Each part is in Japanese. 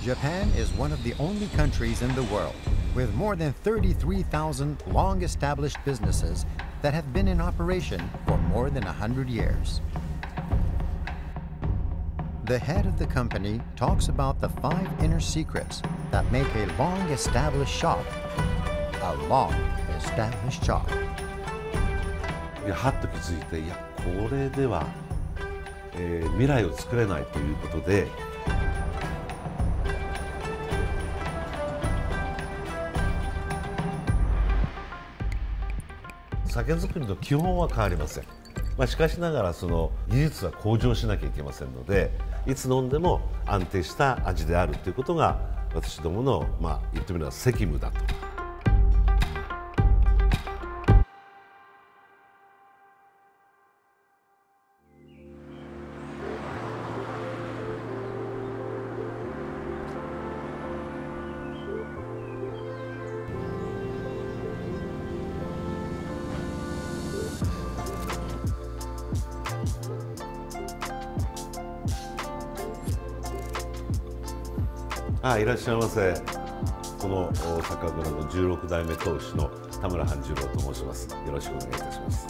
Japan is one of the only countries in the world with more than 33,000 long-established businesses that have been in operation for more than 100 years. The head of the company talks about the 5 inner secrets that make a long-established shop a long-established shop. はっと気づいて、いや、これでは、未来を作れないということで、酒造りの基本は変わりません。しかしながらその技術は向上しなきゃいけませんので、いつ飲んでも安定した味であるということが私どもの、言ってみれば責務だと。いらっしゃいませ。この酒蔵の16代目当主の田村半十郎と申します。よろしくお願いいたします。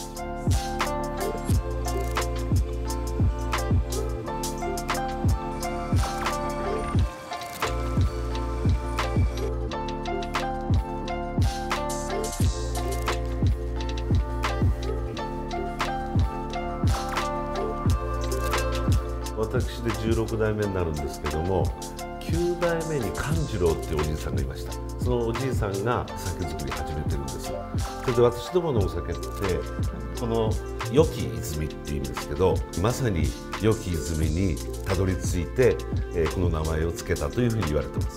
私で16代目になるんですけども、9代目に勘次郎っていうおじいさんがいました。そのおじいさんが酒造り始めてるんです。それで私どものお酒ってこの良き泉っていうんですけど、まさに良き泉にたどり着いて、この名前を付けたというふうに言われてます。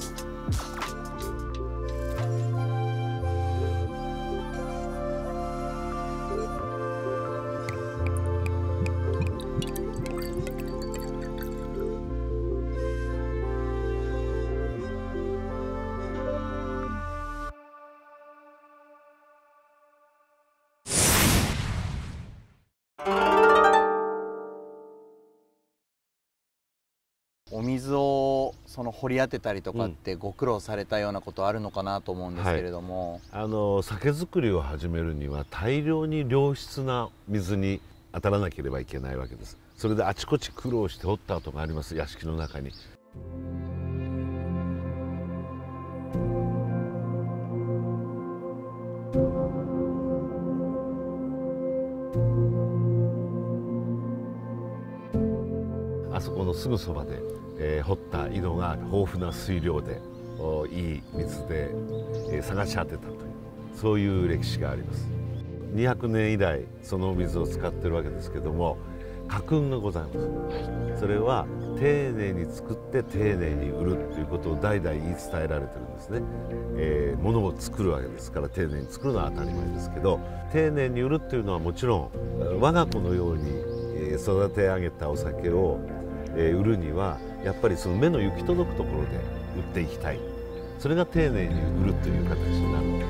お水を掘り当てたりとかってご苦労されたようなことあるのかなと思うんですけれども、 酒造りを始めるには大量に良質な水に当たらなければいけないわけです。それであちこち苦労して掘った跡があります。屋敷の中に。あそこのすぐそばで、掘った井戸が豊富な水量でいい水で、探し当てたという、そういう歴史があります。200年以来そのお水を使ってるわけですけども、家訓がございます。それは丁寧に作って丁寧に売るということを代々言い伝えられてるんですね。物を作るわけですから丁寧に作るのは当たり前ですけど、丁寧に売るっていうのはもちろん我が子のように育て上げたお酒を売るにはやっぱりその目の行き届くところで売っていきたい。それが丁寧に売るという形になる。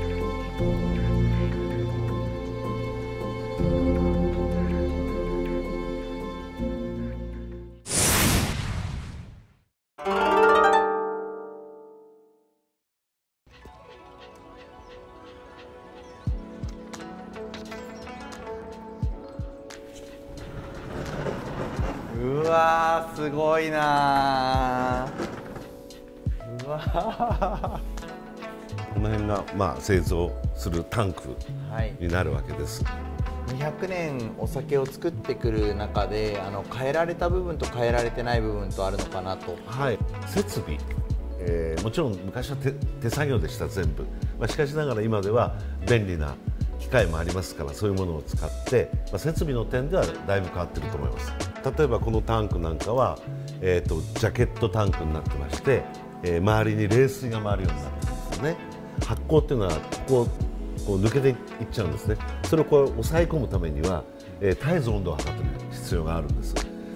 うわー、すごいなー。うわー、 この辺が製造するタンクになるわけです。 200年お酒を作ってくる中で変えられた部分と変えられてない部分とあるのかなと。 はい、設備、もちろん昔は手作業でした全部、しかしながら今では便利な機械もありますから、そういうものを使って、設備の点ではだいぶ変わっていると思います。例えばこのタンクなんかは、ジャケットタンクになってまして、周りに冷水が回るようになってるんですよね。発酵っていうのはこう抜けていっちゃうんですね。それをこう抑え込むためには、絶えず温度を測ってる必要があるんです。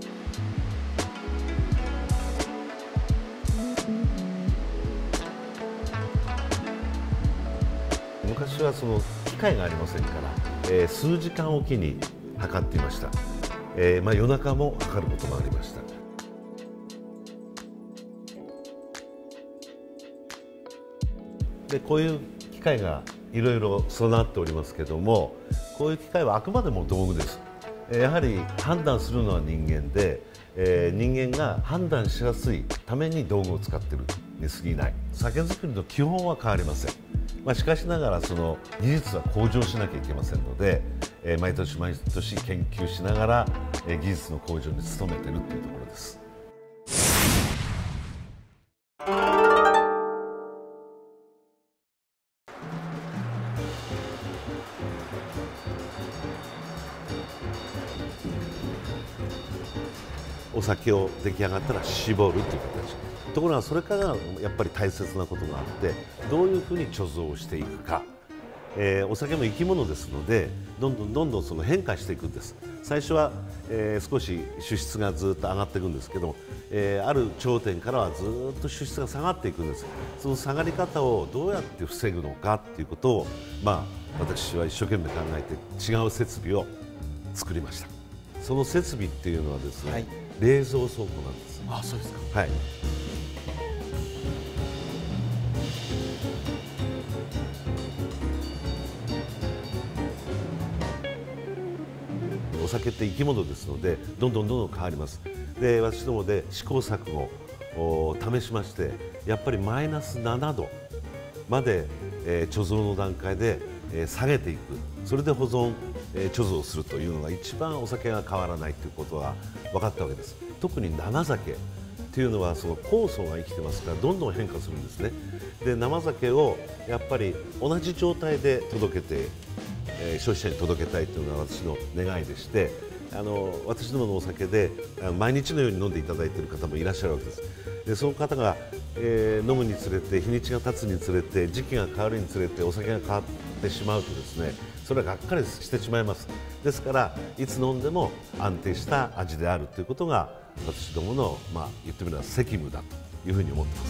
昔はその機械がありませんから、数時間おきに測っていました。夜中も測ることもありました。 でこういう機械がいろいろ備わっておりますけども、こういう機械はあくまでも道具です。やはり判断するのは人間で、人間が判断しやすいために道具を使っているに過ぎない。酒造りの基本は変わりません。しかしながらその技術は向上しなきゃいけませんので、毎年毎年研究しながら、技術の向上に努めているというところです。お酒を出来上がったら絞るという形。ところがそれからやっぱり大切なことがあって、どういうふうに貯蔵をしていくか。お酒も生き物ですので、どんどんその変化していくんです。最初は、少し酒質がずっと上がっていくんですけど、ある頂点からはずっと酒質が下がっていくんです。その下がり方をどうやって防ぐのかっていうことを、私は一生懸命考えて違う設備を作りました。その設備っていうのはですね、はい、冷蔵倉庫なんです。 あ、そうですか。 はい。お酒って生き物ですので、どんどん変わります。で、私どもで試行錯誤を試しまして、やっぱりマイナス7度まで、貯蔵の段階で、下げていく。それで保存、貯蔵するというのが一番お酒が変わらないということが分かったわけです。特に生酒っていうのはその酵素が生きてますからどんどん変化するんですね。で、生酒をやっぱり同じ状態で届けて、消費者に届けたいというのが私の願いでして、私どものお酒で毎日のように飲んでいただいている方もいらっしゃるわけです。で、その方が、飲むにつれて日にちが経つにつれて時期が変わるにつれてお酒が変わってしまうとですね、それはがっかりしてしまいます。ですからいつ飲んでも安定した味であるということが私どもの、言ってみれば責務だというふうに思っています。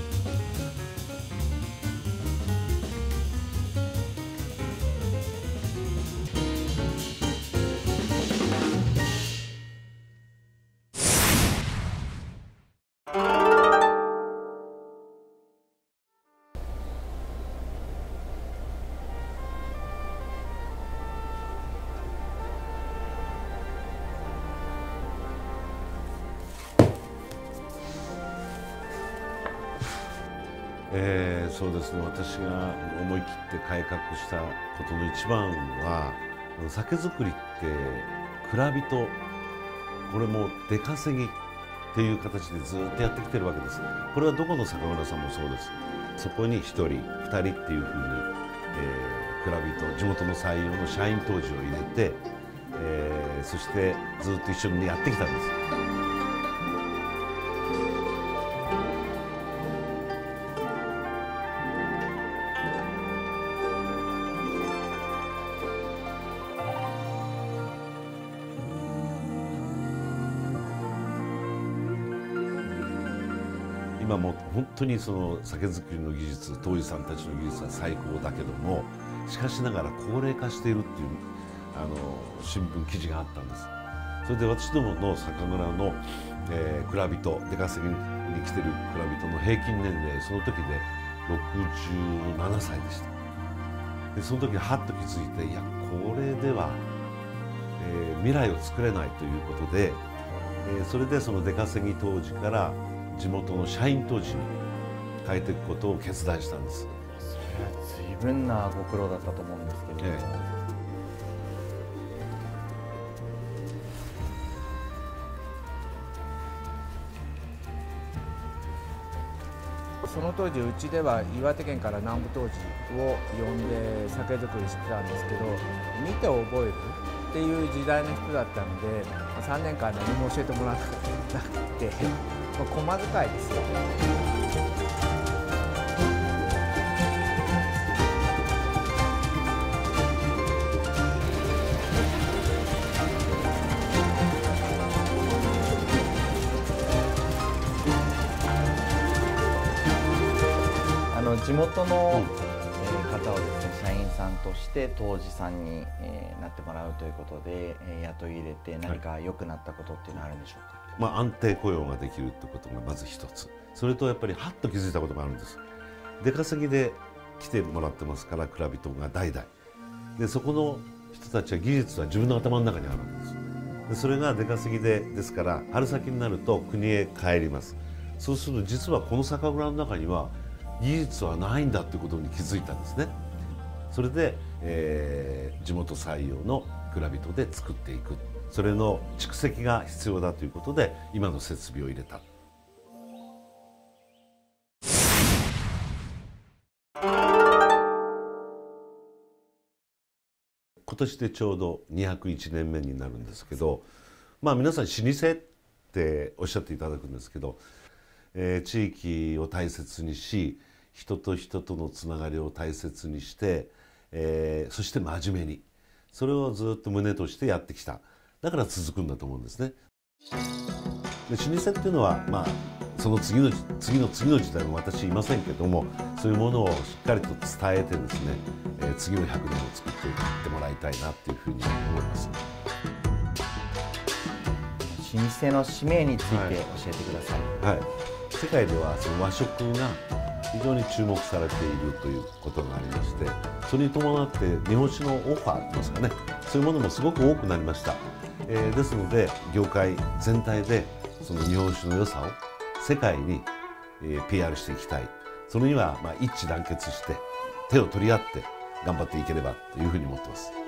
そうですね、私が思い切って改革したことの一番は、酒造りって蔵人、これも出稼ぎっていう形でずっとやってきてるわけです。これはどこの酒蔵さんもそうです。そこに1人2人っていうふうに、蔵人、地元の採用の社員杜氏を入れて、そしてずっと一緒にやってきたんです。今も本当にその酒造りの技術、杜氏さんたちの技術は最高だけども、しかしながら高齢化しているっていう新聞記事があったんです。それで私どもの酒蔵の、蔵人、出稼ぎに来てる蔵人の平均年齢、その時で67歳でした。でその時はっと気づいて、いやこれでは、未来を作れないということで、それでその出稼ぎ杜氏から地元の社員杜氏に変えていくことを決断したんです。 それは随分なご苦労だったと思うんですけれども、 その当時うちでは岩手県から南部杜氏を呼んで酒造りしてたんですけど、見て覚えるっていう時代の人だったので、3年間何も教えてもらわなくて、細遣いですよ。 地元の方をですね、社員さんとして杜氏さんになってもらうということで雇い入れて、何か良くなったことっていうのはあるんでしょうか。 安定雇用ができるということがまず一つ。それとやっぱりはっと気づいたことがあるんです。出稼ぎで来てもらってますから、蔵人が代々で、そこの人たちは技術は自分の頭の中にあるわけです。でそれが出稼ぎですから春先になると国へ帰ります。そうすると実はこの酒蔵の中には技術はないんだということに気づいたんですね。それで、地元採用の蔵人で作っていく、それの蓄積が必要だということで今の設備を入れた。今年でちょうど201年目になるんですけど、まあ皆さん老舗っておっしゃっていただくんですけど、地域を大切にし、人と人とのつながりを大切にして、そして真面目にそれをずっと胸としてやってきた。だから続くんだと思うんですね。で老舗っていうのは、まあその次の時代も私いませんけども、そういうものをしっかりと伝えてですね、次の100年を作っていってもらいたいなっていうふうに思います。 老舗の使命について教えてください。 はい、世界ではその和食が非常に注目されているということがありまして、それに伴って日本酒のオファーですかね、そういうものもすごく多くなりました。ですので業界全体でその日本酒の良さを世界に、PR していきたい。それにはまあ一致団結して手を取り合って頑張っていければというふうに思ってます。